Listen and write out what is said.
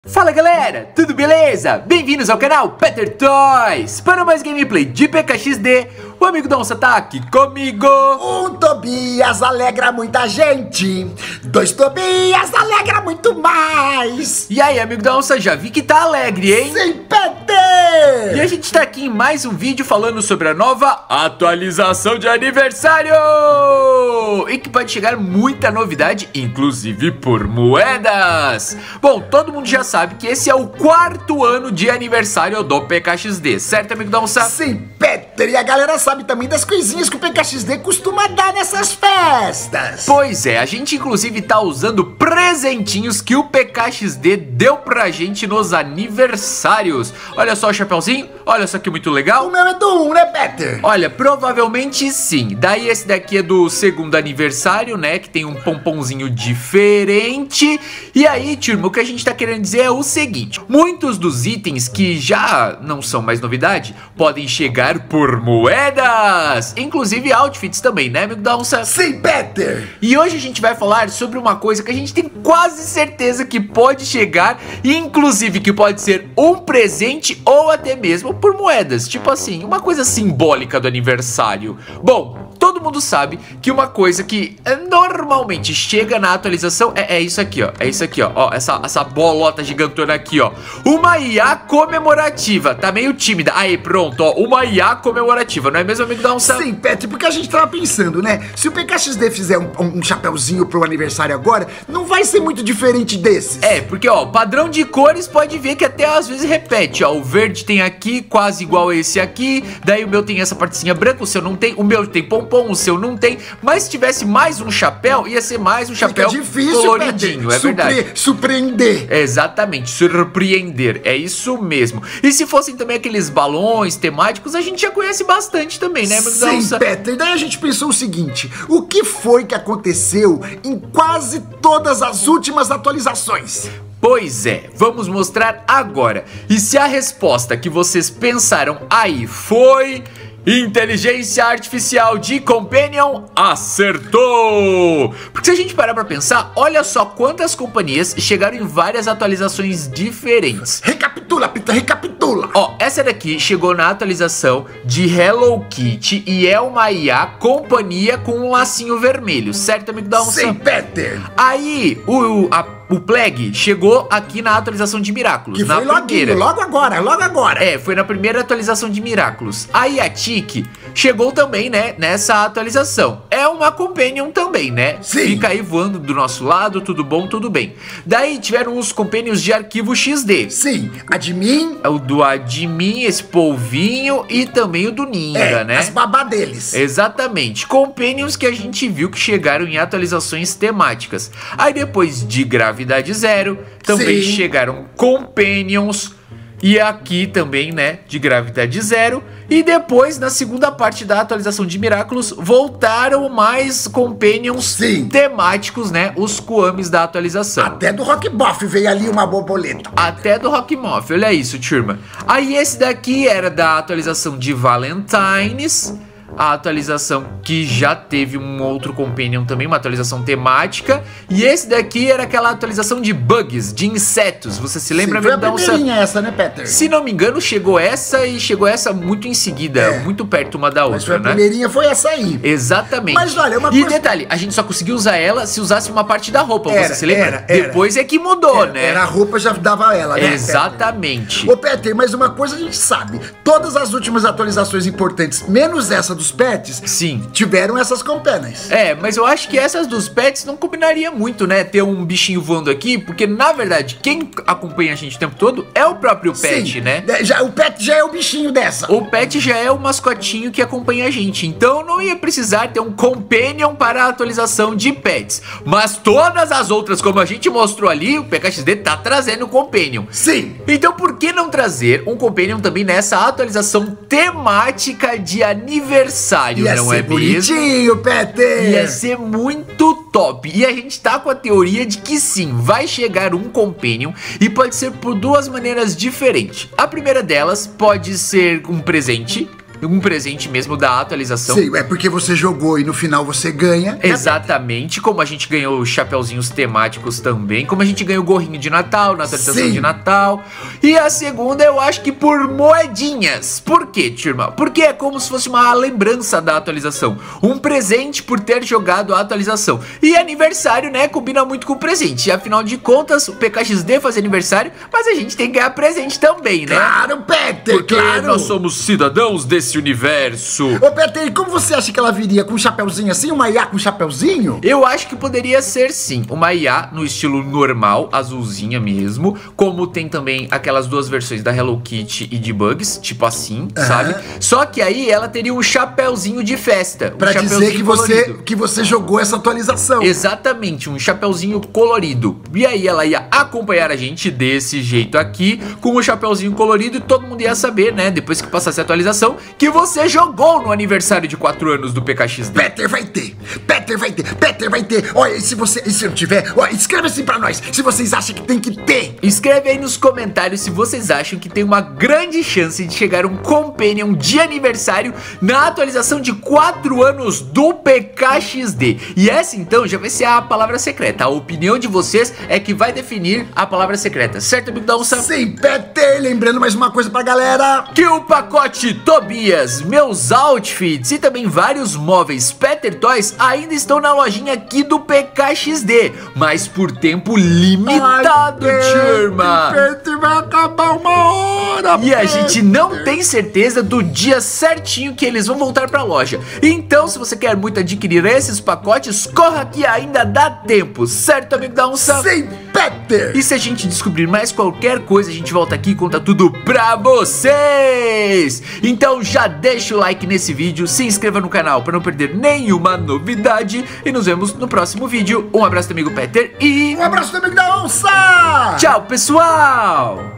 Fala galera, tudo beleza? Bem-vindos ao canal Peter Toys para mais gameplay de PKXD. O amigo da onça tá aqui comigo. Um Tobias alegra muita gente, dois Tobias alegra muito mais. E aí, amigo da onça, já vi que tá alegre, hein? Sim, Peter! E a gente tá aqui em mais um vídeo falando sobre a nova atualização de aniversário e que pode chegar muita novidade, inclusive por moedas. Bom, todo mundo já sabe que esse é o 4º ano de aniversário do PKXD, certo, amigo da onça? Sim, Peter, e a galera sabe também das coisinhas que o PKXD costuma dar nessas festas. Pois é, a gente inclusive tá usando presentinhos que o PKXD deu pra gente nos aniversários. Olha só o chapeuzinho, olha só que muito legal. O meu é do 1, né, Peter? Olha, provavelmente sim. Daí esse daqui é do 2º aniversário, né, que tem um pomponzinho diferente. E aí, turma, o que a gente tá querendo dizer é o seguinte: muitos dos itens que já não são mais novidade podem chegar por moedas, inclusive outfits também, né, amigo da onça? Sim, Peter! E hoje a gente vai falar sobre uma coisa que a gente tem quase certeza que pode chegar, inclusive que pode ser um presente ou até mesmo por moedas, tipo assim, uma coisa simbólica do aniversário. Bom, todo mundo sabe que uma coisa que normalmente chega na atualização é isso aqui, ó. É isso aqui, ó. Essa bolota gigantona aqui, ó. Uma IA comemorativa. Tá meio tímida. Aí, pronto, ó. Uma IA comemorativa. Não é mesmo, amigo da onça? Sim, Peter, porque a gente tava pensando, né? Se o PKXD fizer um chapeuzinho pro aniversário agora, não vai ser muito diferente desses. É, porque, ó, padrão de cores pode ver que até às vezes repete, ó. O verde tem aqui, quase igual a esse aqui. Daí o meu tem essa partezinha branca, o seu não tem. O meu tem pompom, o seu não tem. Mas se tivesse mais um chapéu, ia ser mais um chapéu difícil, coloridinho, Peter. é verdade. Surpreender. Exatamente, surpreender, é isso mesmo. E se fossem também aqueles balões temáticos, a gente já conhece bastante também, né, amigo da Sim, onça? Peter, daí a gente pensou o seguinte: o que foi que aconteceu em quase todas as últimas atualizações? Pois é, vamos mostrar agora. E se a resposta que vocês pensaram aí foi inteligência artificial de Companion, acertou! Porque se a gente parar pra pensar, olha só quantas companhias chegaram em várias atualizações diferentes. Recapitula, Peter, recapitula! Ó, essa daqui chegou na atualização de Hello Kitty e é uma IA companhia com um lacinho vermelho, certo, amigo da onça? Sim, Peter! Aí, o Plague chegou aqui na atualização de Miraculous, Que foi logo agora. É, foi na primeira atualização de Miraculous. Aí a Tiki chegou também, né, nessa atualização. É uma Companion também, né? Sim. Fica aí voando do nosso lado, tudo bom, tudo bem. Daí tiveram os Companions de arquivo XD. Sim, Admin. O do Admin, esse polvinho e também o do Ninja, né? As babá deles. Exatamente, Companions que a gente viu que chegaram em atualizações temáticas. Aí depois de Gravidade Zero, também Sim. chegaram Companions. E aqui também, né, de Gravidade Zero. E depois, na segunda parte da atualização de Miraculous, voltaram mais Companions Sim. temáticos, né, os Kuamis da atualização. Até do Rock Boff veio ali uma borboleta. Até do Rockmoff, olha isso, turma. Aí esse daqui era da atualização de Valentines, a atualização que já teve um outro Companion também, uma atualização temática. E esse daqui era aquela atualização de bugs, de insetos. Você se lembra? Sim, foi a primeirinha essa, né, Peter? Se não me engano, chegou essa e chegou essa muito em seguida, muito perto uma da Mas foi outra, a né? primeirinha, foi essa aí. Exatamente. Mas olha, uma E coisa... detalhe, a gente só conseguiu usar ela se usasse uma parte da roupa, Era, você se lembra? era. Depois é que mudou, né? Era a roupa, já dava ela, né, Exatamente. Peter? Ô, Peter, mas uma coisa a gente sabe: todas as últimas atualizações importantes, menos essa dos pets, Sim. tiveram essas companions. É, mas eu acho que essas dos pets não combinaria muito, né? Ter um bichinho voando aqui, porque na verdade quem acompanha a gente o tempo todo é o próprio pet, Sim, né? O pet já é o bichinho dessa. O pet já é o mascotinho que acompanha a gente, então não ia precisar ter um companion para a atualização de pets. Mas todas as outras, como a gente mostrou ali, o PKXD tá trazendo companion. Sim. Então por que não trazer um companion também nessa atualização temática de aniversário, Ia não é ser mesmo? bonitinho, Peter. Ia ser muito top. E a gente tá com a teoria de que sim, vai chegar um Companion e pode ser por duas maneiras diferentes. A primeira delas pode ser um presente, um presente mesmo da atualização. Sim, é porque você jogou e no final você ganha. Exatamente, como a gente ganhou os chapeuzinhos temáticos também, como a gente ganhou o gorrinho de Natal na atualização Sim. de Natal. E a segunda eu acho que por moedinhas. Por quê, turma? Porque é como se fosse uma lembrança da atualização, um presente por ter jogado a atualização. E aniversário, né, combina muito com o presente. E afinal de contas, o PKXD faz aniversário, mas a gente tem que ganhar presente também, né? Claro, Peter, Porque claro. nós somos cidadãos desse universo. Ô, Peter, e como você acha que ela viria? Com um chapeuzinho assim? Uma IA com um chapeuzinho? Eu acho que poderia ser sim, uma IA no estilo normal, azulzinha mesmo, como tem também aquelas duas versões da Hello Kitty e de Bugs, tipo assim, sabe? Só que aí ela teria um chapeuzinho de festa, Pra dizer que colorido. você jogou essa atualização. Exatamente, um chapeuzinho colorido. E aí ela ia acompanhar a gente desse jeito aqui, com o chapeuzinho colorido, e todo mundo ia saber, né, depois que passasse a atualização, que você jogou no aniversário de 4 anos do PKXD. Peter vai ter, Peter vai ter, Peter vai ter. Olha, e se não tiver, ó, escreve assim pra nós, se vocês acham que tem que ter. Escreve aí nos comentários se vocês acham que tem uma grande chance de chegar um Companion de aniversário na atualização de 4 anos do PKXD. E essa então já vai ser a palavra secreta. A opinião de vocês é que vai definir a palavra secreta, certo, amigo da onça? Sim, Peter, lembrando mais uma coisa pra galera. Que o pacote Tobias, meus outfits e também vários móveis Peter Toys ainda estão na lojinha aqui do PKXD, mas por tempo limitado, turma. Peter, vai acabar uma hora. E a gente não tem certeza do dia certinho que eles vão voltar pra loja. Então, se você quer muito adquirir esses pacotes, corra que ainda dá tempo, certo, amigo da onça? Sim, Peter. E se a gente descobrir mais qualquer coisa, a gente volta aqui e conta tudo pra vocês. Então já deixa o like nesse vídeo, se inscreva no canal pra não perder nenhuma novidade e nos vemos no próximo vídeo. Um abraço do amigo Peter e... Um abraço do amigo da onça. tchau, pessoal!